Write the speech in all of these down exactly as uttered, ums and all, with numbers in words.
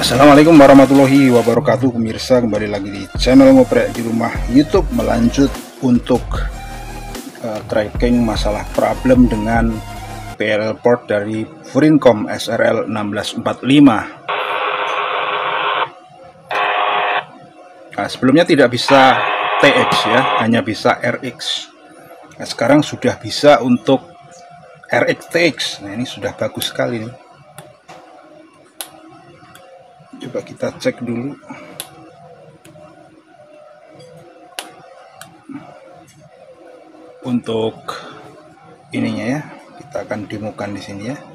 Assalamualaikum warahmatullahi wabarakatuh. Pemirsa, kembali lagi di channel Ngoprek di Rumah YouTube, melanjut untuk uh, tracking masalah problem dengan P L L port dari Frincom S R L enam belas empat puluh lima. Nah, sebelumnya tidak bisa T X ya, hanya bisa R X. Nah, sekarang sudah bisa untuk R X T X. Nah, ini sudah bagus sekali nih. Coba kita cek dulu. Untuk ininya ya, kita akan demokan di sini ya.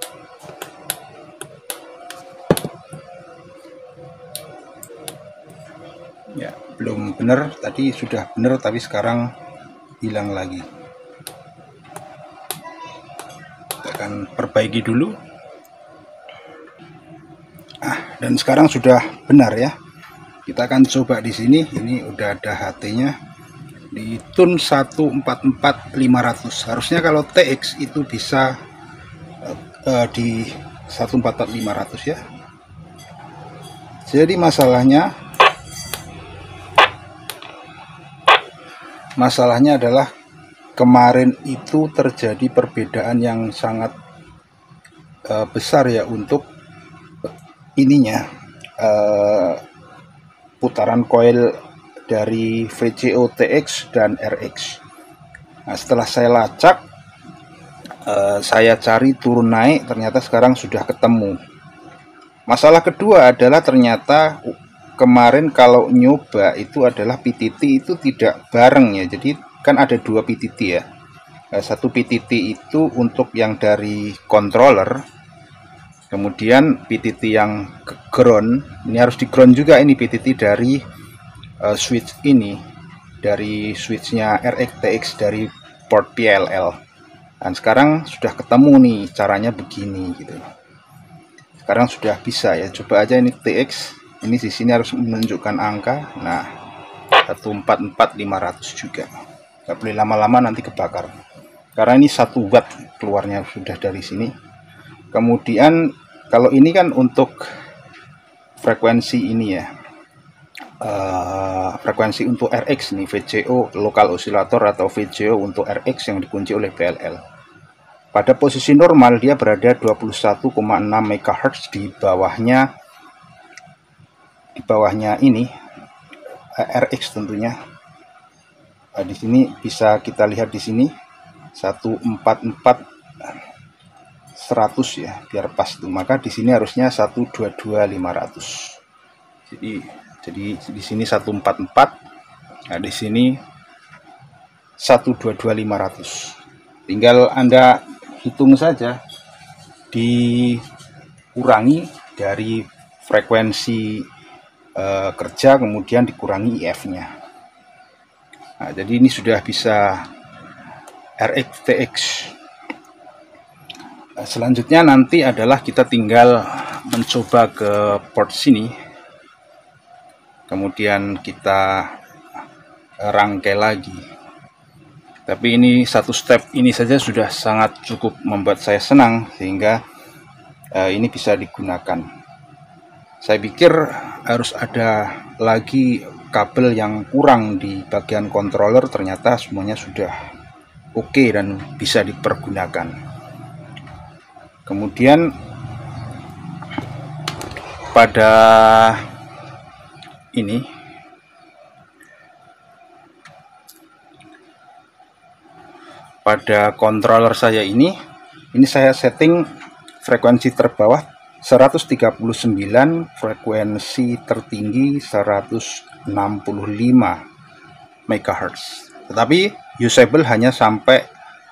Ya, belum benar, tadi sudah benar tapi sekarang hilang lagi. Kita akan perbaiki dulu. Ah, dan sekarang sudah benar ya. Kita akan coba di sini. Ini udah ada H T-nya di tune seratus empat puluh empat lima ratus. Harusnya kalau T X itu bisa uh, uh, di seratus empat puluh empat lima ratus ya. Jadi masalahnya masalahnya adalah kemarin itu terjadi perbedaan yang sangat uh, besar ya untuk ininya, uh, putaran koil dari V C O T X dan R X. Nah, setelah saya lacak, uh, saya cari turun naik, ternyata sekarang sudah ketemu. Masalah kedua adalah ternyata kemarin kalau nyoba itu adalah P T T itu tidak bareng ya. Jadi kan ada dua P T T ya. Satu P T T itu untuk yang dari controller. Kemudian P T T yang ke ground, ini harus di ground juga ini P T T dari uh, switch ini, dari switchnya R X T X dari port P L L. Dan sekarang sudah ketemu nih caranya begini gitu. Sekarang sudah bisa ya. Coba aja ini T X, ini di sini harus menunjukkan angka. Nah, seratus empat puluh empat lima ratus juga. Nggak boleh lama-lama nanti kebakar. Karena ini satu watt keluarnya sudah dari sini. Kemudian kalau ini kan untuk frekuensi ini ya, uh, frekuensi untuk R X nih, V C O lokal osilator atau V C O untuk R X yang dikunci oleh P L L. Pada posisi normal dia berada dua puluh satu koma enam megahertz, di bawahnya di bawahnya ini R X tentunya. Nah, di sini bisa kita lihat di sini seratus empat puluh empat seratus ya, biar pas tuh. Maka di sini harusnya seratus dua puluh dua lima ratus. Jadi jadi di sini seratus empat puluh empat. Nah, di sini seratus dua puluh dua lima ratus. Tinggal Anda hitung saja, dikurangi dari frekuensi uh, kerja, kemudian dikurangi I F-nya. Nah, jadi ini sudah bisa R X T X. Selanjutnya nanti adalah kita tinggal mencoba ke port sini, kemudian kita rangkai lagi. Tapi ini satu step ini saja sudah sangat cukup membuat saya senang, sehingga uh, ini bisa digunakan. Saya pikir harus ada lagi kabel yang kurang di bagian controller, ternyata semuanya sudah oke okay dan bisa dipergunakan. Kemudian pada ini pada controller saya ini ini saya setting frekuensi terbawah seratus tiga puluh sembilan, frekuensi tertinggi seratus enam puluh lima megahertz. Tetapi usable hanya sampai,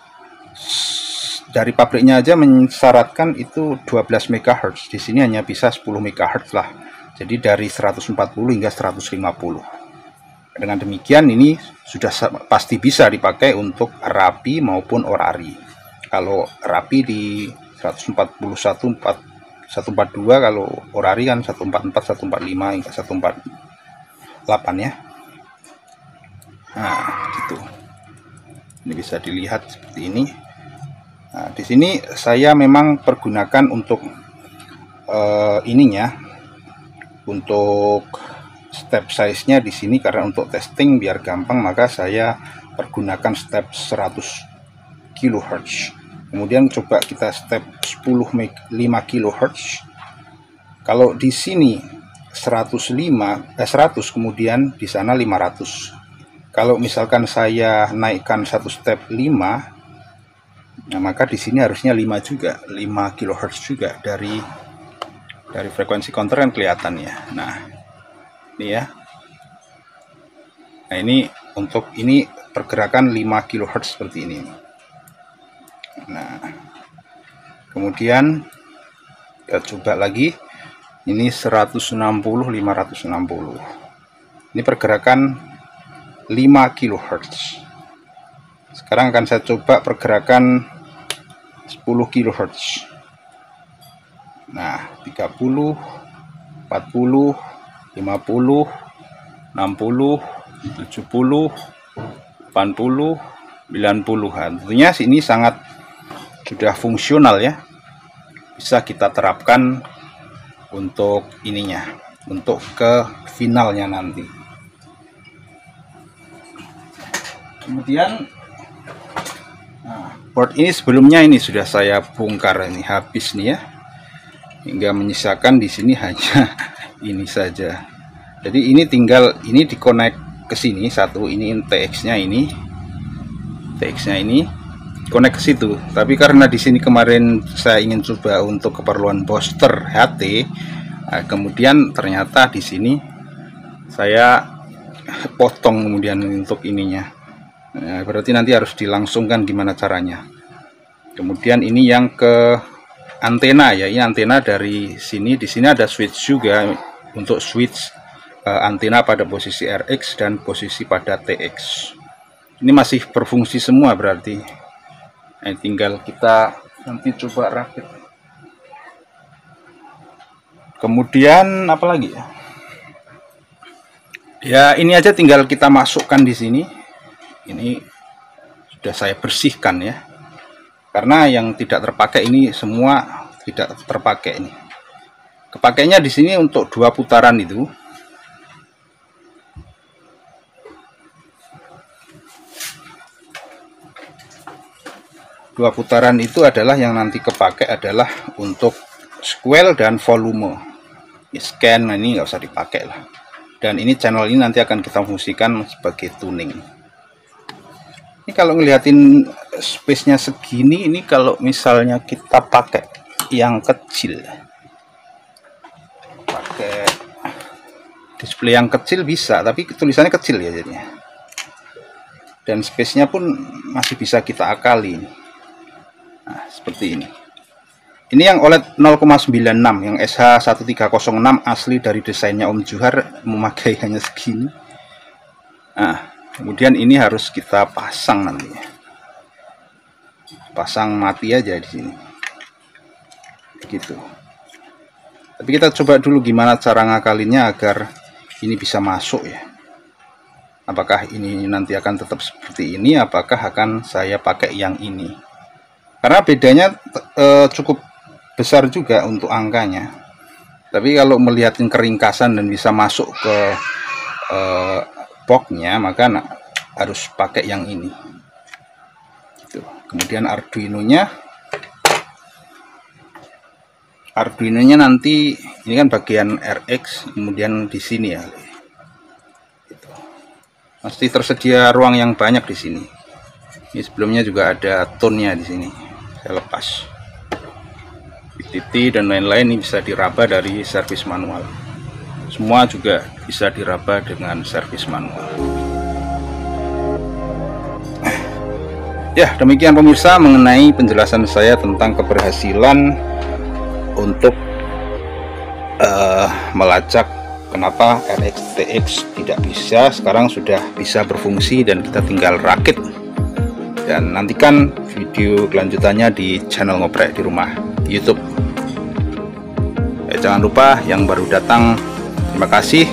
dari pabriknya aja mensyaratkan itu dua belas megahertz. Di sini hanya bisa sepuluh megahertz lah. Jadi dari seratus empat puluh hingga seratus lima puluh. Dengan demikian ini sudah pasti bisa dipakai untuk rapi maupun orari. Kalau rapi di seratus empat puluh satu, seratus empat puluh dua, kalau orari kan seratus empat puluh empat, seratus empat puluh lima hingga seratus empat puluh delapan ya. Nah, gitu. Ini bisa dilihat seperti ini. Nah, di sini saya memang pergunakan untuk uh, ininya untuk step size-nya di sini karena untuk testing biar gampang, maka saya pergunakan step seratus kilohertz. Kemudian coba kita step sepuluh lima kilohertz. Kalau di sini seratus lima eh seratus, kemudian di sana lima ratus. Kalau misalkan saya naikkan satu step lima, nah maka di sini harusnya lima juga, lima kilohertz juga dari dari frekuensi counter kan kelihatan ya. Nah, ini ya. Nah, ini untuk ini pergerakan lima kilohertz seperti ini. Nah, kemudian kita coba lagi. Ini seratus enam puluh, lima ratus enam puluh. Ini pergerakan lima kilohertz. Sekarang akan saya coba pergerakan sepuluh kilohertz. Nah, tiga puluh, empat puluh, lima puluh, enam puluh, tujuh puluh, delapan puluh, sembilan puluh. Tentunya ini sangat sudah fungsional ya. Bisa kita terapkan untuk ininya, untuk ke finalnya nanti. Kemudian nah, board ini sebelumnya ini sudah saya bongkar, ini habis nih ya, hingga menyisakan di sini hanya ini saja. Jadi ini tinggal ini dikonek ke sini satu, ini T X-nya ini, T X-nya ini connect ke situ. Tapi karena di sini kemarin saya ingin coba untuk keperluan booster H T, nah, kemudian ternyata di sini saya potong kemudian untuk ininya. Nah, berarti nanti harus dilangsungkan gimana caranya. Kemudian ini yang ke antena ya, ini antena dari sini. Di sini ada switch juga untuk switch uh, antena pada posisi R X dan posisi pada T X. Ini masih berfungsi semua berarti. Nah, tinggal kita nanti coba rakit. Kemudian apa lagi ya? Ya ini aja tinggal kita masukkan di sini. Ini sudah saya bersihkan ya. Karena yang tidak terpakai ini semua tidak terpakai ini. Kepakainya di sini untuk dua putaran itu. Dua putaran itu adalah yang nanti kepakai adalah untuk squel dan volume. Scan ini nggak usah dipakai lah. Dan ini channel ini nanti akan kita fungsikan sebagai tuning. Ini kalau ngeliatin space-nya segini, ini kalau misalnya kita pakai yang kecil, pakai display yang kecil bisa, tapi tulisannya kecil ya jadinya. Dan space-nya pun masih bisa kita akali. Nah, seperti ini. Ini yang O L E D nol koma sembilan enam, yang S H satu tiga nol enam asli dari desainnya Om Johar, memakai hanya segini. Nah, kemudian ini harus kita pasang nantinya. Pasang mati aja di sini. Gitu. Tapi kita coba dulu gimana cara ngakalinnya agar ini bisa masuk ya. Apakah ini nanti akan tetap seperti ini, apakah akan saya pakai yang ini. Karena bedanya e, cukup besar juga untuk angkanya. Tapi kalau melihatin keringkasan dan bisa masuk ke e, boxnya, maka nah, harus pakai yang ini. Gitu. Kemudian Arduino-nya, Arduino-nya nanti ini kan bagian R X, kemudian di sini ya. Gitu. Pasti tersedia ruang yang banyak di sini. Ini sebelumnya juga ada tone-nya di sini. Saya lepas B T T dan lain-lain, ini bisa diraba dari servis manual. Semua juga bisa diraba dengan servis manual. Ya, demikian pemirsa mengenai penjelasan saya tentang keberhasilan untuk uh, melacak kenapa R X T X tidak bisa. Sekarang sudah bisa berfungsi dan kita tinggal rakit. Dan nantikan video kelanjutannya di channel Ngoprek di Rumah YouTube. Ya, jangan lupa yang baru datang, terima kasih.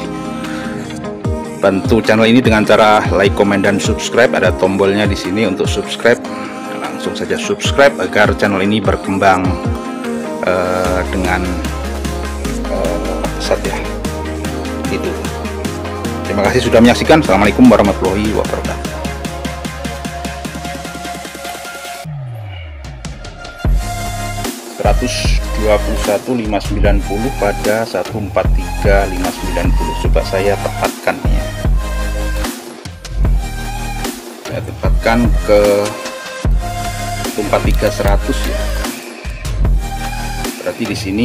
Bantu channel ini dengan cara like, komen, dan subscribe. Ada tombolnya di sini untuk subscribe. Langsung saja subscribe agar channel ini berkembang uh, dengan uh, pesat ya. Itu. Terima kasih sudah menyaksikan. Assalamualaikum warahmatullahi wabarakatuh. seratus dua puluh satu lima ratus sembilan puluh pada seratus empat puluh tiga lima ratus sembilan puluh. Coba saya tepatkan ya. Saya tepatkan ke seratus empat puluh tiga seratus ya. Berarti di sini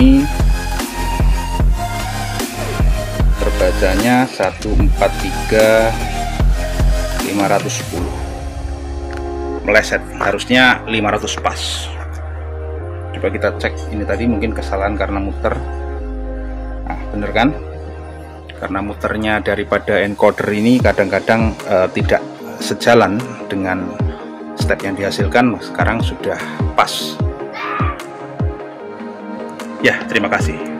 terbacanya seratus empat puluh tiga lima ratus sepuluh. Meleset, harusnya lima ratus pas. Coba kita cek, ini tadi mungkin kesalahan karena muter. Nah, bener kan? Karena muternya daripada encoder ini kadang-kadang uh, tidak sejalan dengan step yang dihasilkan. Sekarang sudah pas. Ya, terima kasih.